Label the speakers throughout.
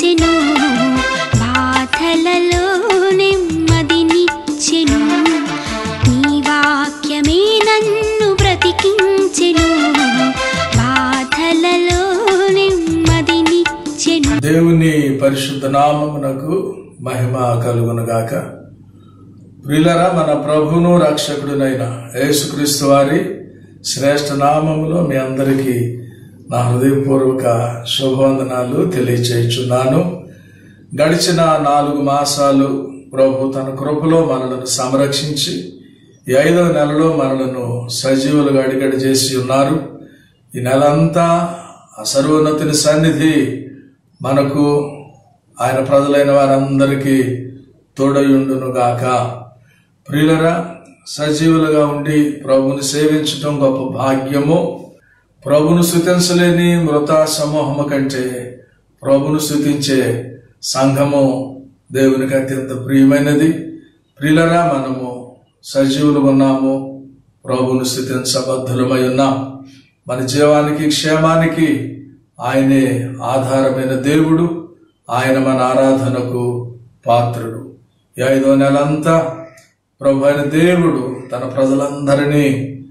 Speaker 1: బ్రతికించెను, బాధలలో నెమ్మదినిచ్చెను. నీ వాక్యమే నన్ను బ్రతికించెను, బాధలలో నెమ్మదినిచ్చెను.
Speaker 2: దేవుని పరిశుద్ధ నామమునకు మహిమ కలుగునుగాక. ప్రియులారా, మన ప్రభువును రక్షకుడునైన యేసుక్రీస్తు వారి శ్రేష్ఠ నామములో మీ అందరికీ నా హృదయపూర్వక శుభవందనాలు తెలియచేయుచున్నాను. గడిచిన 4 మాసాలు ప్రభు తన కృపలో మనలను సంరక్షించి ఈ 5వ నెలలో మనలను సజీవులుగా అడిగడి చేసి ఉన్నారు. ఈ నెలంతా ఆ సర్వోన్నతుని సన్నిధి మనకు ఆయన ప్రజలైన వారందరికీ తోడయుండునుగాక. ప్రియులరా, సజీవులుగా ఉండి ప్రభుని సేవించటం గొప్ప భాగ్యము. ప్రభును స్తుతించలేని మృత సమూహము కంటే ప్రభును స్తుతించే సంఘము దేవునికి అత్యంత ప్రియమైనది. ప్రియులరా, మనము సజీవులుగా ఉన్నాము, ప్రభును స్తుతించబద్ధులమై ఉన్నాం. మన జీవానికి క్షేమానికి ఆయనే ఆధారమైన దేవుడు. ఆయన మన ఆరాధనకు పాత్రుడు. ఈ 5వ నెలంతా ప్రభు అయిన దేవుడు తన ప్రజలందరినీ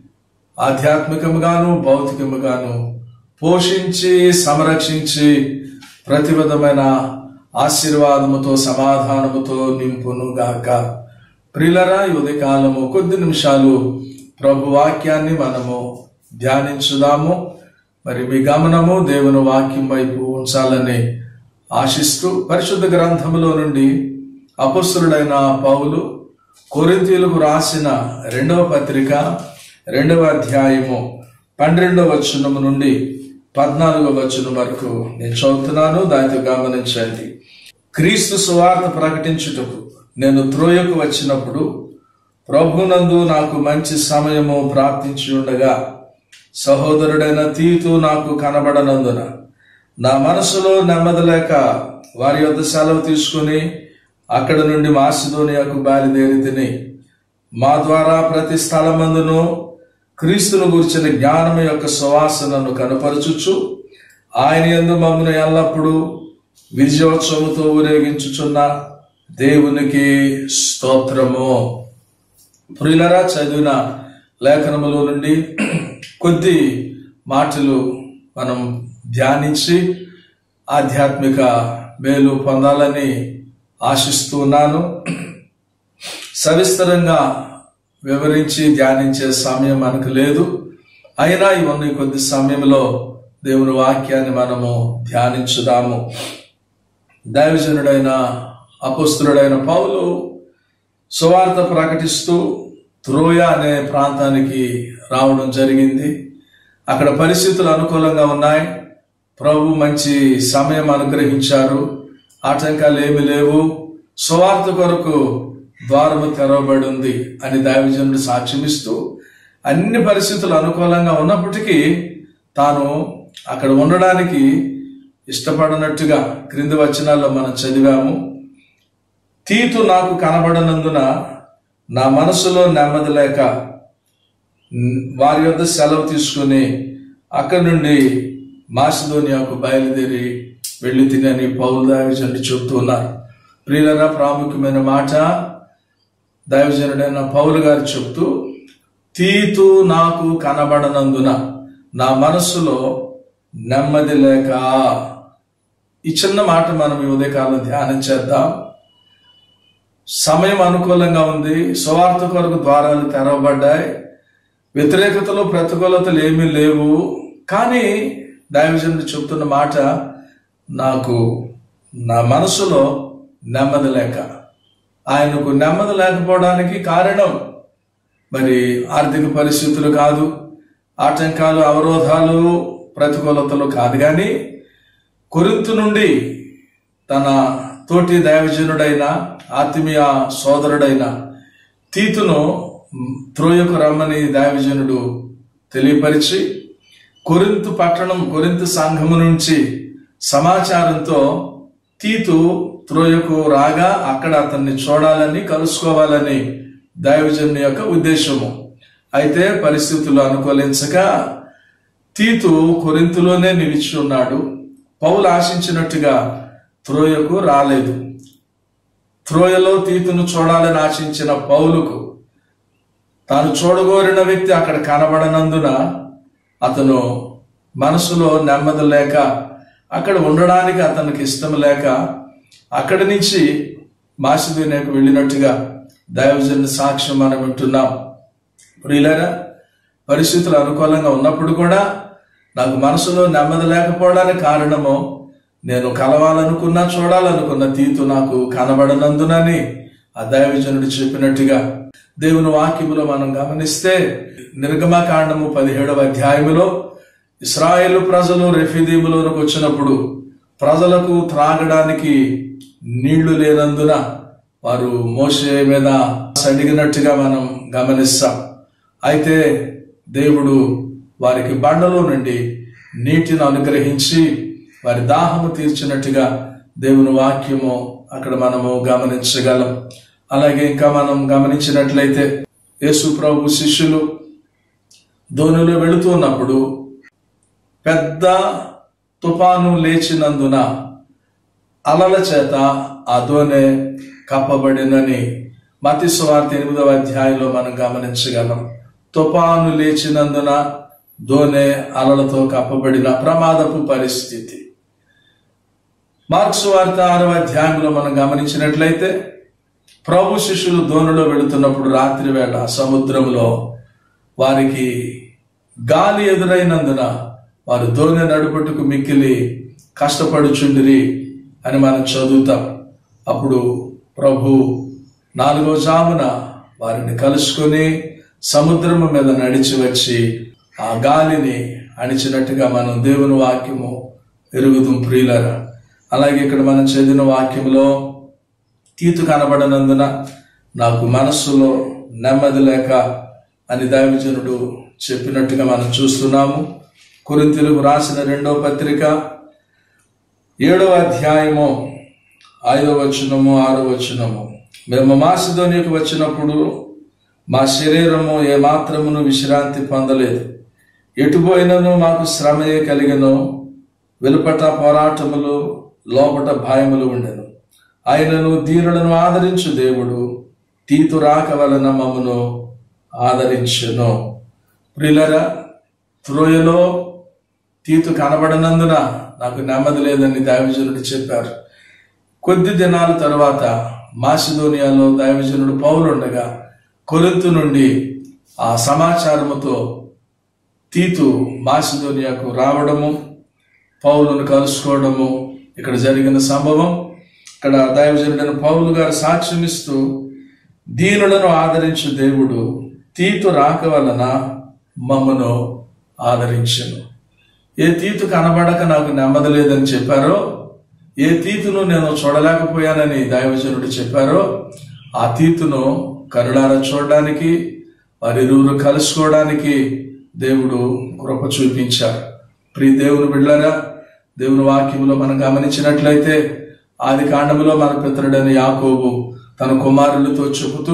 Speaker 2: ఆధ్యాత్మికముగాను భౌతికముగాను పోషించి సంరక్షించి ప్రతి విధమైన ఆశీర్వాదముతో సమాధానముతో నింపునుగాక. ప్రియులరా, ఈ ఉదయకాలము కొద్ది నిమిషాలు ప్రభు వాక్యాన్ని మనము ధ్యానించుదాము. మరి మీ గమనము దేవుని వాక్యం వైపు ఉంచాలని ఆశిస్తూ పరిశుద్ధ గ్రంథములో నుండి అపొస్తలుడైన పౌలు కొరింథీయులకు రాసిన 2వ పత్రిక 2వ అధ్యాయము 12వ వచనము నుండి 14వ వచనం వరకు నేను చదువుతున్నాను. దానితో గమనించండి. క్రీస్తు సువార్త ప్రకటించుటకు నేను త్రోయకు వచ్చినప్పుడు ప్రభునందు నాకు మంచి సమయము ప్రాప్తించి ఉండగా సహోదరుడైన తీతు నాకు కనబడనందున నా మనసులో నెమ్మది లేక వారి యొద్ద సెలవు తీసుకుని అక్కడ నుండి మాసిదోనియాకు బయలుదేరితిని. మా ద్వారా ప్రతి స్థలమందును క్రీస్తును గురించిన జ్ఞానము యొక్క సువాసనను కనపరచుచు ఆయన యందు మమ్మను ఎల్లప్పుడూ విజయోత్సవముతో ఊరేగించుచున్న దేవునికి స్తోత్రము. ప్రియులరా, చదివిన లేఖనములో నుండి కొద్ది మాటలు మనం ధ్యానించి ఆధ్యాత్మిక మేలు పొందాలని ఆశిస్తున్నాను. సవిస్తరంగా వివరించి ధ్యానించే సమయం మనకు లేదు. అయినా ఇవన్నీ కొద్ది సమయంలో దేవుని వాక్యాన్ని మనము ధ్యానించుదాము. దైవజనుడైన అపొస్తలుడైన పౌలు సువార్త ప్రకటిస్తూ త్రోయ అనే ప్రాంతానికి రావడం జరిగింది. అక్కడ పరిస్థితులు అనుకూలంగా ఉన్నాయి. ప్రభు మంచి సమయం అనుగ్రహించారు. ఆటంకాలు ఏమి లేవు. సువార్త కొరకు ద్వారము తెరవబడి ఉంది అని దైవజనుడు సాక్ష్యమిస్తూ అన్ని పరిస్థితులు అనుకూలంగా ఉన్నప్పటికీ తాను అక్కడ ఉండడానికి ఇష్టపడనట్టుగా క్రింది వచనాల్లో మనం చదివాము. తీతు నాకు కనబడనందున నా మనసులో నెమ్మది లేక వారి వద్ద సెలవు తీసుకుని అక్కడి నుండి మాసిదోనియాకు బయలుదేరి వెళ్ళి తినని పౌలు దైవజనుడు చెబుతున్నారు. ప్రియులరా, ప్రాముఖ్యమైన మాట దైవజనుడైన పౌలు గారు చెబుతూ, తీతు నాకు కనబడనందున నా మనస్సులో నెమ్మది లేక. ఈ చిన్న మాట మనం ఈ ఉదయకాలం ధ్యానం చేద్దాం. సమయం అనుకూలంగా ఉంది. సువార్త కొరకు ద్వారాలు తెరవబడ్డాయి. వ్యతిరేకతలు ప్రతికూలతలు ఏమీ లేవు. కానీ దైవజనుడు చెబుతున్న మాట, నాకు నా మనసులో నెమ్మది లేక. ఆయనకు నెమ్మది లేకపోవడానికి కారణం మరి ఆర్థిక పరిస్థితులు కాదు, ఆటంకాలు, అవరోధాలు, ప్రతికూలతలు కాదు. కానీ కొరింథు నుండి తన తోటి దైవజనుడైన ఆత్మీయ సోదరుడైన తీతును త్రోయకు రమ్మని దైవజనుడు తెలియపరిచి కొరింథు పట్టణం, కొరింథు సంఘము నుంచి సమాచారంతో తీతు త్రోయకు రాగా అక్కడ అతన్ని చూడాలని, కలుసుకోవాలని దైవజనుని యొక్క ఉద్దేశము. అయితే పరిస్థితులు అనుకూలించక తీతు కొరింథులోనే నిలిచి ఉన్నాడు. పౌలు ఆశించినట్టుగా త్రోయకు రాలేదు. త్రోయలో తీతును చూడాలని ఆశించిన పౌలుకు తాను చూడగోరిన వ్యక్తి అక్కడ కనబడనందున అతను మనసులో నెమ్మది లేక, అక్కడ ఉండడానికి అతనికి ఇష్టం లేక అక్కడి నుంచి మాసిదోనియాకు వెళ్ళినట్టుగా దైవజనుని సాక్ష్యం మనం వింటున్నాం. ప్రియులారా, పరిస్థితులు అనుకూలంగా ఉన్నప్పుడు కూడా నాకు మనసులో నెమ్మది లేకపోవడానికి కారణము నేను కలవాలనుకున్నా, చూడాలనుకున్న తీతు నాకు కనబడనందునని ఆ దైవజనుడు చెప్పినట్టుగా దేవుని వాక్యములో మనం గమనిస్తే నిర్గమకాండము 17వ అధ్యాయములో ఇశ్రాయేలు ప్రజలు రెఫీదీములోనికి వచ్చినప్పుడు ప్రజలకు త్రాగడానికి నీళ్లు లేనందున వారు మోషే మీద అడిగినట్టుగా మనం గమనిస్తాం. అయితే దేవుడు వారికి బండలో నుండి నీటిని అనుగ్రహించి వారి దాహము తీర్చినట్టుగా దేవుని వాక్యము అక్కడ మనము గమనించగలం. అలాగే ఇంకా మనం గమనించినట్లయితే యేసు ప్రభు శిష్యులు దోణిలో వెళుతూ ఉన్నప్పుడు పెద్ద తుఫాను లేచినందున అలల చేత ఆ దోణె కప్పబడినని మత్తయి సువార్త 8వ అధ్యాయంలో మనం గమనించగలం. తుఫాను లేచినందున దోణె అలలతో కప్పబడిన ప్రమాదపు పరిస్థితి. మార్కు సువార్త 6వ అధ్యాయంలో మనం గమనించినట్లయితే ప్రభు శిష్యులు దోణిలో వెళుతున్నప్పుడు రాత్రి వేళ సముద్రంలో వారికి గాలి ఎదురైనందున వారు దోణి నడుపుటకు మిక్కిలి కష్టపడుచుండిరి అని మనం చదువుతాం. అప్పుడు ప్రభు 4వ జామున వారిని కలుసుకొని సముద్రము మీద నడిచి వచ్చి ఆ గాలిని అణిచినట్టుగా మనం దేవుని వాక్యము ఎరుగుదాం ప్రియులారా. అలాగే ఇక్కడ మనం చదివిన వాక్యంలో తీతు కనబడనందున నాకు మనస్సులో నెమ్మది లేక అని దైవజనుడు చెప్పినట్టుగా మనం చూస్తున్నాము. కొరింథీయులకు రాసిన 2వ పత్రిక 7వ అధ్యాయము 5వ వచనము 6వ వచనము, మేము మాసిదోనియాకు వచ్చినప్పుడు మా శరీరము ఏమాత్రమును విశ్రాంతి పొందలేదు. ఎటుపోయినను మాకు శ్రమయే కలిగెను. వెలుపట పోరాటములు, లోపట భయములు ఉండెను. ఆయనను దీనులను ఆదరించు దేవుడు తీతు రాక వలన మమ్మను ఆదరించును. ప్రియులారా, త్రోయలో తీతు కనబడనందున నాకు నెమ్మది లేదని దైవజనుడు చెప్పారు. కొద్ది దినాల తరువాత మాసిదోనియాలో దైవజనుడు పౌలు ఉండగా కొరింథు నుండి ఆ సమాచారముతో తీతు మాసిదోనియాకు రావడము, పౌలును కలుసుకోవడము ఇక్కడ జరిగిన సంభవం. ఇక్కడ దైవజనుడైన పౌలు గారు సాక్ష్యం ఇస్తూ దీనులను ఆదరించు దేవుడు తీతు రాక వలన మమ్మను ఆదరించెను. ఏ తీతు కనబడక నాకు నెమ్మది లేదని చెప్పారో, ఏ తీతును నేను చూడలేకపోయానని దైవజనుడు చెప్పారో, ఆ తీతును కరుణారా చూడడానికి, వారిరువురు కలుసుకోవడానికి దేవుడు కృప చూపించారు. ప్రియ దేవుని బిడ్డలారా, దేవుని వాక్యంలో మనం గమనించినట్లయితే ఆది కాండములో మన పితరుడైన యాకోబు తన కుమారులతో చెబుతూ,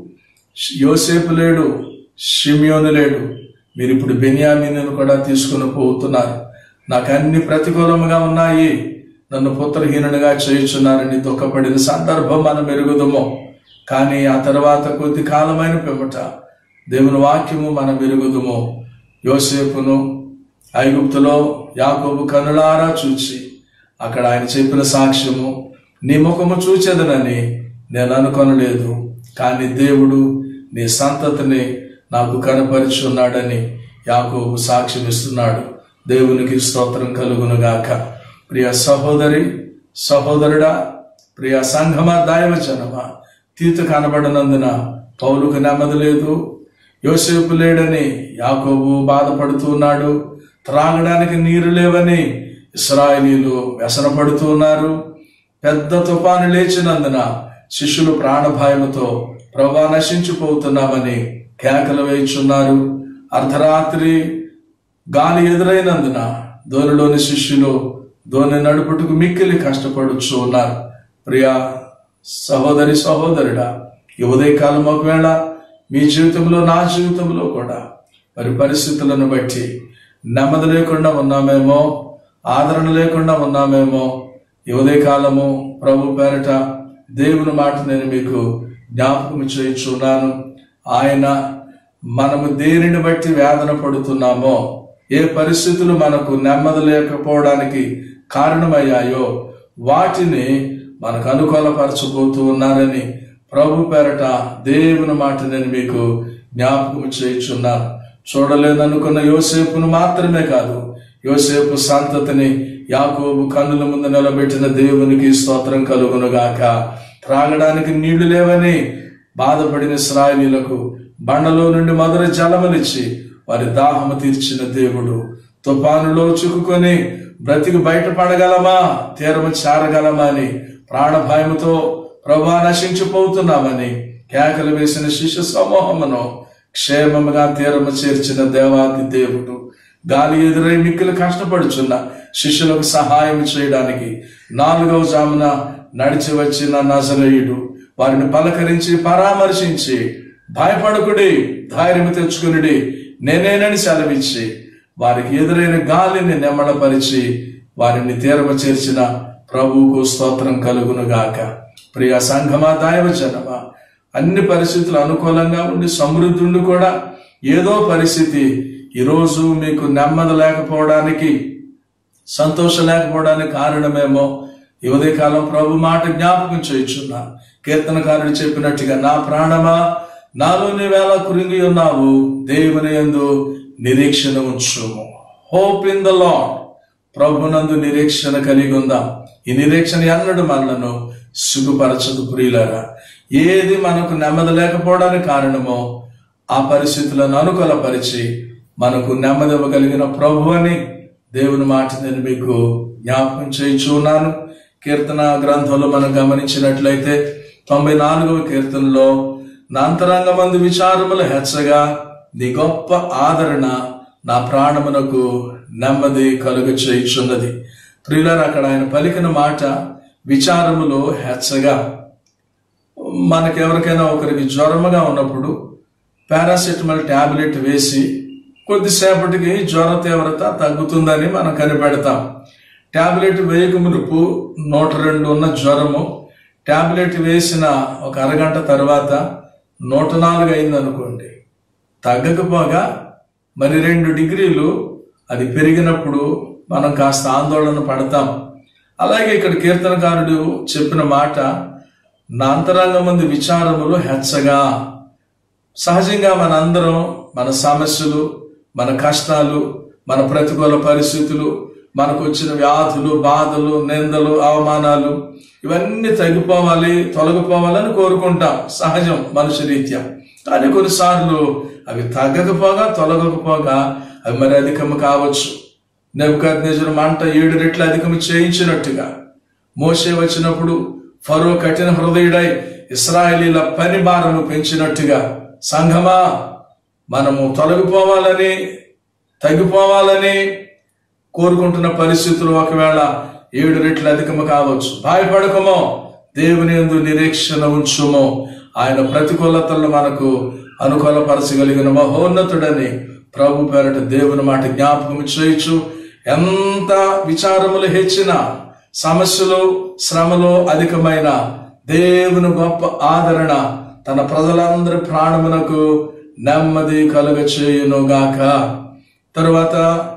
Speaker 2: యోసేపు లేడు, షిమ్యోను లేడు, మీరు ఇప్పుడు బెన్యామీనును కూడా తీసుకుని పోతున్నారు. నాకు అన్ని ప్రతికూలముగా ఉన్నాయి, నన్ను పుత్రహీనునిగా చేయుచున్నారని దుఃఖపడిన సందర్భం మనం ఎరుగుదము. కానీ ఆ తర్వాత కొద్ది కాలమైన పిమ్మట దేవుని వాక్యము మనం ఎరుగుదము. యోసేపును ఐగుప్తులో యాకోబు కనులారా చూచి అక్కడ ఆయన చెప్పిన సాక్ష్యము, నీ ముఖము చూచెదనని నేను అనుకొనలేదు, కానీ దేవుడు నీ సంతతిని నాకు కనపరిచి ఉన్నాడని యాకోబు సాక్ష్యం ఇస్తున్నాడు. దేవునికి స్తోత్రం కలుగును గాక. ప్రియ సహోదరి, సహోదరుడా, ప్రియ సంఘమా, దైవజనమా, తీతు కనబడనందున పౌలుకు నెమ్మది లేదు, యోసేపు లేడని యాకోబు బాధపడుతూ ఉన్నాడు, త్రాగడానికి నీరు లేవని ఇశ్రాయేలీయులు వ్యసనపడుతూ ఉన్నారు. పెద్ద తుఫాను లేచినందున శిష్యులు ప్రాణభయముతో ప్రభువా నశించిపోతున్నామని కేకలు వేయుచున్నారు. అర్ధరాత్రి గాలి ఎదురైనందున దోణిలోని శిష్యులు దోణి నడుపుటకు మిక్కిలి కష్టపడుచు ఉన్నారు. ప్రియా సహోదరి, సహోదరుడా, ఈ ఉదయకాలం ఒకవేళ మీ జీవితంలో, నా జీవితంలో కూడా మరి పరిస్థితులను బట్టి నెమ్మది లేకుండా ఉన్నామేమో, ఆదరణ లేకుండా ఉన్నామేమో, ఈ ఉదయకాలము ప్రభు పేరట దేవుని మాట నేను మీకు జ్ఞాపకం చేయుచున్నాను. ఆయన మనము దేనిని బట్టి వేదన పడుతున్నామో, ఏ పరిస్థితులు మనకు నెమ్మది లేకపోవడానికి కారణమయ్యాయో వాటిని మనకు అనుకూలపరచబోతూ ఉన్నారని ప్రభు పేరట దేవుని మాట నేను మీకు జ్ఞాపకం చేయుచున్నాను. చూడలేదనుకున్న యోసేపును మాత్రమే కాదు, యోసేపు సంతతిని యాకోబు కన్నుల ముందు నిలబెట్టిన దేవునికి స్తోత్రం కలుగునుగాక. త్రాగడానికి నీళ్లు లేవని బాధపడిన ఇశ్రాయేలీయులకు బండలో నుండి మధుర జలములిచ్చి వారి దాహము తీర్చిన దేవుడు, తుఫానులో చిక్కుకొని బ్రతికి బయటపడగలమా, తీరము చేరగలమా అని ప్రాణభయముతో ప్రభువా నశించిపోతున్నామని కేకలు వేసిన శిష్య సమూహమును క్షేమముగా తీరము చేర్చిన దేవాది దేవుడు, గాలి ఎదురై మిక్కిలి కష్టపడుచున్న శిష్యులకు సహాయం చేయడానికి 4వ జామున నడిచి వచ్చిన నజరేయుడు వారిని పలకరించి పరామర్శించి, భయపడకుడి, ధైర్యం తెచ్చుకునుడి, నేనేనని సెలవిచ్చి వారికి ఎదురైన గాలిని నెమ్మడపరిచి వారిని తీరము చేర్చిన ప్రభువుకు స్తోత్రం కలుగునుగాక. ప్రియ సంఘమా, దైవజనమా, అన్ని పరిస్థితులు అనుకూలంగా ఉండి సమృద్ధి ఉండి కూడా ఏదో పరిస్థితి ఈరోజు మీకు నెమ్మది లేకపోవడానికి, సంతోషం లేకపోవడానికి కారణమేమో ఈ ఉదయకాలం ప్రభు మాట జ్ఞాపకం చేయుచున్నా. కీర్తనకారుడు చెప్పినట్టుగా, నా ప్రాణమా నాలో నీవేళ కృంగి ఉన్నావు, దేవుని యందు నిరీక్షణ ఉంచుము. Hope in the Lord. ప్రభునందు నిరీక్షణ కలిగి ఉందాం. ఈ నిరీక్షణ ఎన్నడూ మనలను సిగ్గుపరచదు. ప్రియులారా, ఏది మనకు నెమ్మది లేకపోవడానికి కారణమో ఆ పరిస్థితులను అనుకూలపరిచి మనకు నెమ్మది ఇవ్వగలిగిన ప్రభు అని దేవుని మాట నేను మీకు జ్ఞాపకం చేయించున్నాను. కీర్తన గ్రంథంలో మనం గమనించినట్లయితే 94వ కీర్తనలో, నా అంతరంగమందు విచారములు హెచ్చగా నీ గొప్ప ఆదరణ నా ప్రాణమునకు నెమ్మది కలుగ చేయుచున్నది. ప్రియులారా, అక్కడ ఆయన పలికిన మాట విచారములు హెచ్చగా. మనకెవరికైనా ఒకరికి జ్వరముగా ఉన్నప్పుడు పారాసెటమాల్ టాబ్లెట్ వేసి కొద్దిసేపటికి జ్వర తీవ్రత తగ్గుతుందని మనం కనిపెడతాం. టాబ్లెట్ వేయక మునుపు 102 ఉన్న జ్వరము టాబ్లెట్ వేసిన ఒక అరగంట తర్వాత 104 అయింది అనుకోండి. తగ్గకపోగా మరి 2 డిగ్రీలు అది పెరిగినప్పుడు మనం కాస్త ఆందోళన పడతాం. అలాగే ఇక్కడ కీర్తనకారుడు చెప్పిన మాట, నా అంతరంగమందు విచారములు హెచ్చగా. సహజంగా మనందరం మన సమస్యలు, మన కష్టాలు, మన ప్రతికూల పరిస్థితులు, మనకు వచ్చిన వ్యాధులు, బాధలు, నిందలు, అవమానాలు ఇవన్నీ తగ్గిపోవాలి, తొలగిపోవాలని కోరుకుంటాం. సహజం మనుష్య రీత్యా. కానీ కొన్నిసార్లు అవి తగ్గకపోగా, తొలగకపోగా అవి మరి అధికము కావచ్చు. నెబుకద్నెజరు మంట 7 రెట్లు అధికము చేయించినట్టుగా మోషే వచ్చినప్పుడు ఫరో కఠిన హృదయుడై ఇశ్రాయేలీల పని భారము పెంచినట్టుగా సంఘమా, మనము తొలగిపోవాలని, తగ్గిపోవాలని కోరుకుంటున్న పరిస్థితులు ఒకవేళ 7 రెట్లు అధికము కావచ్చు. భయపడకమో, దేవుని యందు నిరీక్షణ ఉంచుమో. ఆయన ప్రతికూలతలను మనకు అనుకూలపరచగలిగిన మహోన్నతుడని ప్రభు పేరట దేవుని మాట జ్ఞాపకం చేయొచ్చు. ఎంత విచారములు హెచ్చినా, సమస్యలు, శ్రమలు అధికమైన దేవుని గొప్ప ఆదరణ తన ప్రజలందరి ప్రాణమునకు నెమ్మది కలుగ చేయునుగాక. తరువాత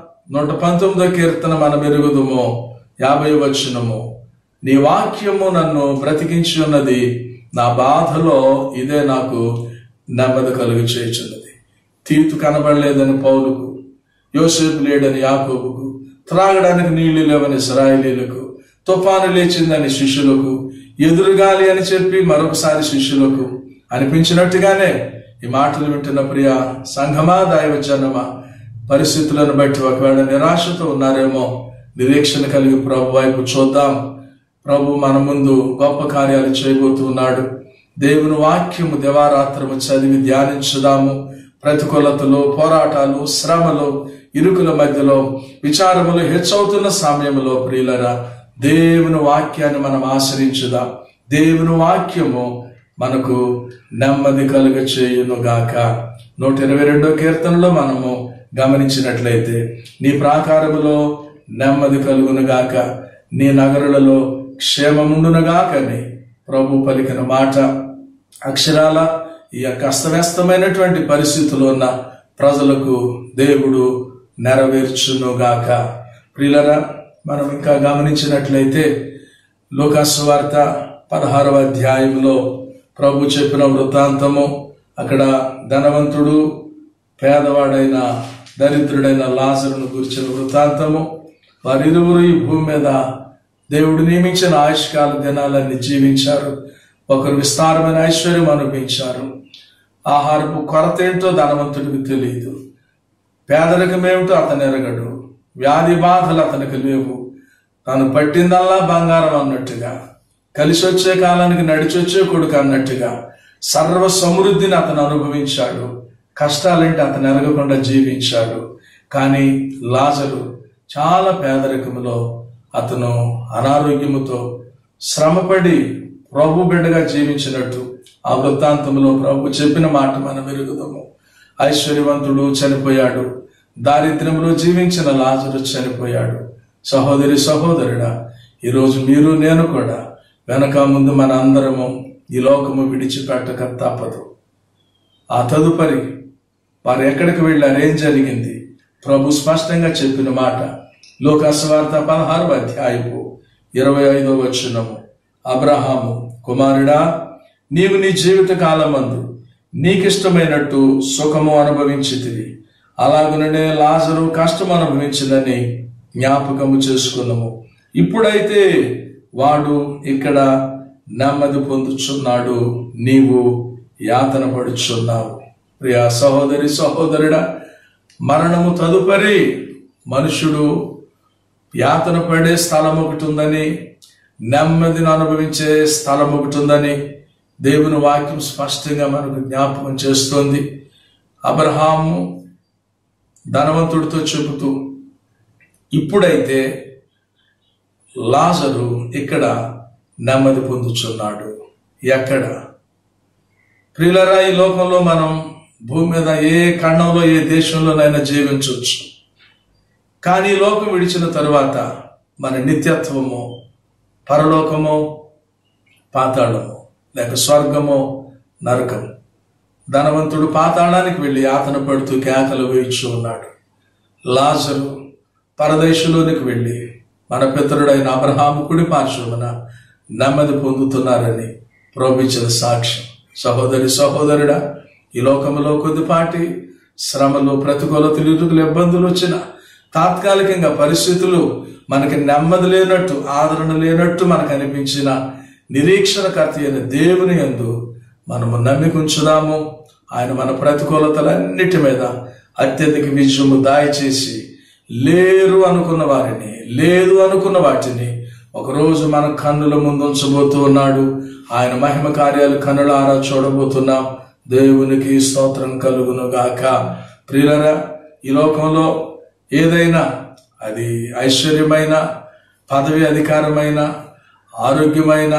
Speaker 2: 119వ కీర్తన మనం ఎరుగుదుము, 50వ వచనము, నీ వాక్యము నన్ను బ్రతికించి ఉన్నది, నా బాధలో ఇదే నాకు నెమ్మది కలుగ చేయుచున్నది. తీతు కనబడలేదని పౌలుకు, యోసేపు లేడని యాకోబుకు, త్రాగడానికి నీళ్లు లేవని ఇశ్రాయేలీయులకు, తుఫాను లేచిందని శిష్యులకు, ఎదురుగాలి అని చెప్పి మరొకసారి శిష్యులకు అనిపించినట్టుగానే ఈ మాటలు వింటున్న ప్రియ సంఘమా, దైవజనమా, పరిస్థితులను బట్టి ఒకవేళ నిరాశతో ఉన్నారేమో, నిరీక్షణ కలిగి ప్రభు వైపు చూద్దాం. ప్రభు మన ముందు గొప్ప కార్యాలు చేయబోతున్నాడు. దేవుని వాక్యము దివారాత్రము చదివి ధ్యానించుదాము. ప్రతికూలతలు, పోరాటాలు, శ్రమలు, ఇరుకుల మధ్యలో విచారములు హెచ్చవుతున్న సమయంలో ప్రియులరా, దేవుని వాక్యాన్ని మనం ఆశ్రయించుదాం. దేవుని వాక్యము మనకు నెమ్మది కలుగ చేయునుగాక. 122వ కీర్తనలో మనము గమనించినట్లయితే, నీ ప్రాకారములో నెమ్మది కలుగునుగాక, నీ నగరులలో క్షేమముండునుగాకని ప్రభు పలికిన మాట అక్షరాల ఈ యొక్క అస్తవ్యస్తమైనటువంటి పరిస్థితుల్లో ఉన్న ప్రజలకు దేవుడు నెరవేర్చునుగాక. ప్రియులరా, మనం ఇంకా గమనించినట్లయితే లూకాసు వార్త 16వ అధ్యాయంలో ప్రభు చెప్పిన వృత్తాంతము, అక్కడ ధనవంతుడు పేదవాడైన దరిద్రుడైన లాజరును గురించిన వృత్తాంతము. వారిరువురు ఈ భూమి మీద దేవుడు నియమించిన ఆయుష్కాల దినాలన్నీ జీవించారు. ఒకరు విస్తారమైన ఐశ్వర్యం అనుభవించారు. ఆహారపు కొరత ఏంటో ధనవంతుడికి తెలియదు, పేదరికం ఏమిటో అతను ఎరగడు, వ్యాధి బాధలు అతనికి లేవు. తను పట్టిందల్లా బంగారం అన్నట్టుగా, కలిసి వచ్చే కాలానికి నడిచొచ్చే కొడుకు అన్నట్టుగా సర్వ సమృద్ధిని అతను అనుభవించాడు. కష్టాలేంటి అతను ఎరగకుండా జీవించాడు. కానీ లాజరు చాలా పేదరికంలో, అతను అనారోగ్యముతో శ్రమపడి ప్రభు బిడ్డగా జీవించినట్టు ఆ వృత్తాంతంలో ప్రభు చెప్పిన మాట మనం ఎరుగుదాము. ఐశ్వర్యవంతుడు చనిపోయాడు, దారిద్ర్యంలో జీవించిన లాజరు చనిపోయాడు. సహోదరి సహోదరుడా, ఈరోజు మీరు నేను కూడా వెనక ముందు మన అందరము ఈ లోకము విడిచిపెట్టక తప్పదు. ఆ తదుపరి వారు ఎక్కడికి వెళ్ళారు, ఏం జరిగింది, ప్రభు స్పష్టంగా చెప్పిన మాట లూకాసు వార్త 16వ అధ్యాయము 25వ వచనము. అబ్రహాము, కుమారుడా, నీవు నీ జీవిత కాలమందు నీకిష్టమైనట్టు సుఖము అనుభవించితివి, అలాగుననే లాజరు కష్టం అనుభవించిందని జ్ఞాపకము చేసుకున్నాము. ఇప్పుడైతే వాడు ఇక్కడ నెమ్మది పొందుచున్నాడు, నీవు యాతన పడుచున్నావు. ప్రియా సహోదరి సహోదరుడా, మరణము తదుపరి మనుషుడు యాతన పడే స్థలం ఒకటి ఉందని, నెమ్మదిని అనుభవించే స్థలం ఒకటి ఉందని దేవుని వాక్యం స్పష్టంగా మనకు జ్ఞాపకం చేస్తోంది. అబ్రహాము ధనవంతుడితో చెబుతూ, ఇప్పుడైతే లాజరు ఇక్కడ నెమ్మది పొందుచున్నాడు. ఎక్కడ? ప్రియులరా, ఈ లోకంలో మనం భూమి మీద ఏ ఖండంలో ఏ దేశంలోనైనా జీవించవచ్చు. కానీ ఈ లోకం విడిచిన తరువాత మన నిత్యత్వము పరలోకము, పాతాళము, లేక స్వర్గము, నరకము. ధనవంతుడు పాతాళానికి వెళ్ళి యాతన పడుతూ కేకలు వేయిచూ ఉన్నాడు. లాజరు పరదేశంలోనికి వెళ్ళి మన పితరుడైన అబ్రహాము కుడి పార్శ్వమున నెమ్మది పొందుతున్నారని ప్రభువు ఇచ్చిన సాక్ష్యం. సహోదరి సహోదరుడా, ఈ లోకంలో కొద్దిపాటి శ్రమలు, ప్రతికూలతలు, ఇరుకులు, ఇబ్బందులు వచ్చిన తాత్కాలికంగా పరిస్థితులు మనకి నెమ్మది లేనట్టు, ఆదరణ లేనట్టు మనకు అనిపించిన నిరీక్షణకర్త అయిన దేవుని యందు మనము నమ్మికుంచుదాము. ఆయన మన ప్రతికూలతలన్నిటి మీద అత్యధిక విజయము దయచేసి లేరు అనుకున్న వారిని, లేదు అనుకున్న వాటిని ఒకరోజు మన కన్నుల ముందు ఉంచబోతూ ఉన్నాడు. ఆయన మహిమ కార్యాలు కన్నులారా చూడబోతున్నాం. దేవునికి స్తోత్రం కలుగును గాక. ప్రియులరా, ఈ లోకంలో ఏదైనా, అది ఐశ్వర్యమైన, పదవి అధికారమైన, ఆరోగ్యమైన,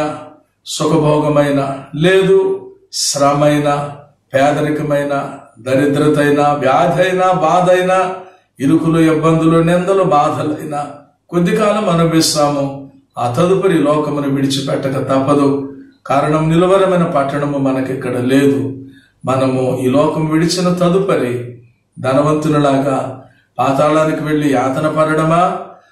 Speaker 2: సుఖభోగమైన, లేదు శ్రమైన, పేదరికమైన, దరిద్రతైన, వ్యాధైనా, బాధైనా, ఇరుకులు, ఇబ్బందులు, నిందలు, బాధలైనా కొద్ది కాలం అనుభవిస్తాము. ఆ తదుపరి లోకమును విడిచిపెట్టక తప్పదు. కారణం, నిలవరమైన పట్టణము మనకిక్కడ లేదు. మనము ఈ లోకం విడిచిన తదుపరి ధనవంతునిలాగా పాతాళానికి వెళ్ళి యాతన పడడమా,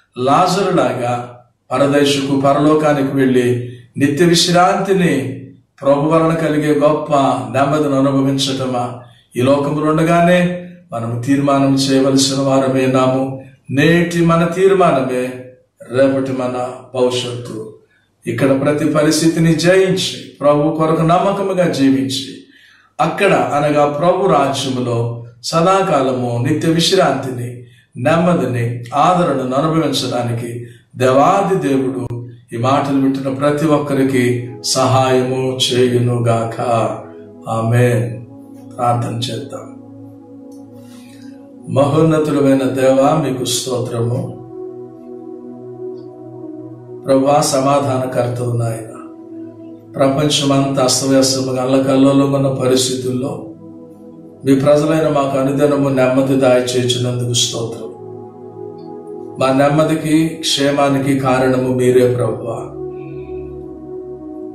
Speaker 2: లాజరులాగా పరదేశకు, పరలోకానికి వెళ్ళి నిత్య విశ్రాంతిని, ప్రభు వలన కలిగే గొప్ప నెమ్మదిని అనుభవించటమా? ఈ లోకములు ఉండగానే మనం తీర్మానం చేయవలసిన వారమే నాము. నేటి మన తీర్మానమే రేపటి మన భవిష్యత్తు. ఇక్కడ ప్రతి పరిస్థితిని జయించి ప్రభు కొరకు నమ్మకముగా జీవించి అక్కడ, అనగా ప్రభు రాజ్యములో సదాకాలము నిత్య విశ్రాంతిని, నెమ్మదిని, ఆదరణను అనుభవించడానికి దేవాది దేవుడు ఈ మాటలు వింటున్న ప్రతి ఒక్కరికి సహాయము చేయునుగాక. ఆమేన్. ప్రార్థన చేద్దాం. మహోన్నతుడైన దేవా, మీకు స్తోత్రము. ప్రభా, సమాధానకర్తవు నాయన. ప్రపంచమంతా అస్తవ్యస్తముగా అల్లకల్లోలంగా ఉన్న పరిస్థితుల్లో మీ ప్రజలైన మాకు అనుదినము నెమ్మది దయచేసినందుకు స్తోత్రం. మా నెమ్మదికి, క్షేమానికి కారణము మీరే ప్రభువా.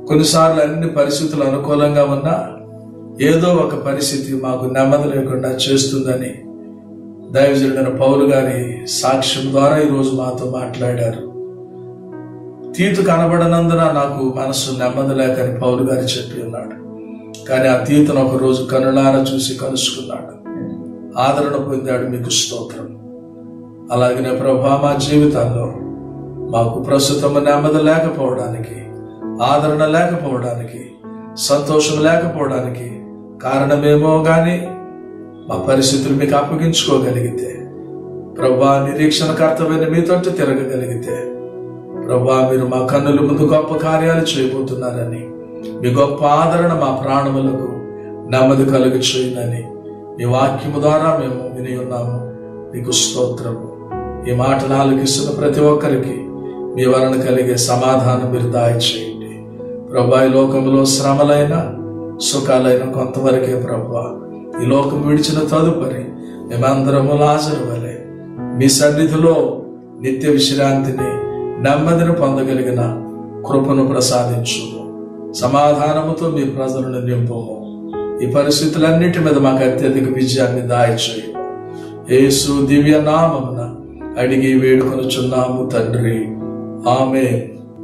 Speaker 2: కొన్నిసార్లు అన్ని పరిస్థితులు అనుకూలంగా ఉన్నా ఏదో ఒక పరిస్థితి మాకు నెమ్మది లేకుండా చేస్తుందని దైవజనుడైన పౌలు గారి సాక్ష్యం ద్వారా ఈరోజు మాతో మాట్లాడారు. తీతు కనబడనందున నాకు మనసు నెమ్మది లేకని పౌలు గారు చెప్పి ఉన్నాడు. కానీ ఆ తీతును ఒక రోజు కనులారా చూసి కలుసుకున్నాడు, ఆదరణ పొందాడు. మీకు స్తోత్రం. అలాగనే ప్రభా, మా జీవితాల్లో మాకు ప్రస్తుతం నెమ్మది లేకపోవడానికి, ఆదరణ లేకపోవడానికి, సంతోషం లేకపోవడానికి కారణమేమో గాని మా పరిస్థితులు మీకు అప్పగించుకోగలిగితే, ప్రభా నిరీక్షణకర్తమైన మీ తట్టు తిరగగలిగితే, ప్రభా మీరు మా కన్నుల ముందు గొప్ప కార్యాలు చేయబోతున్నారని, మీ గొప్ప ఆదరణ మా ప్రాణములకు నెమ్మది కలుగు చేయనని మీ వాక్యము ద్వారా మేము విని ఉన్నాము. మీకు స్తోత్రము. ఈ మాటలు ఆలకిస్తున్న ప్రతి ఒక్కరికి మీ వలన కలిగే సమాధానం మీరు దయచేయండి. ప్రభా, ఈ లోకంలో శ్రమలైన సుఖాలైన కొంతవరకే ప్రభా. ఈ లోకం విడిచిన తదుపరి మేమందరము లాజరు వలె మీ సన్నిధిలో నిత్య విశ్రాంతిని, నెమ్మదిని పొందగలిగిన కృపను ప్రసాదించు. సమాధానముతో మీ ప్రజలను నింపుము. ఈ పరిస్థితులన్నిటి మీద మాకు అత్యధిక విజయాన్ని దయచేయము. యేసు దివ్య నామమున అడిగి వేడుకొనుచున్నాము తండ్రి, ఆమేన్.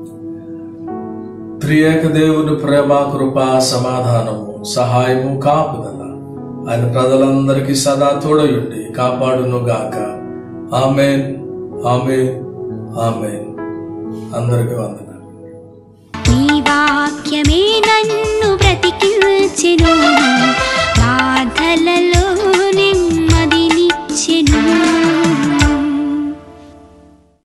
Speaker 2: త్రియేక దేవుని ప్రేమ, కృప, సమాధానము, సహాయము, కాపుదల ఆయన ప్రజలందరికీ సదా తోడయుండి కాపాడును గాక. ఆమేన్, ఆమేన్, ఆమేన్. అందరికీ వందనాలు.
Speaker 1: నీ వాక్యమే నన్ను బ్రతికించెను, బాధలలో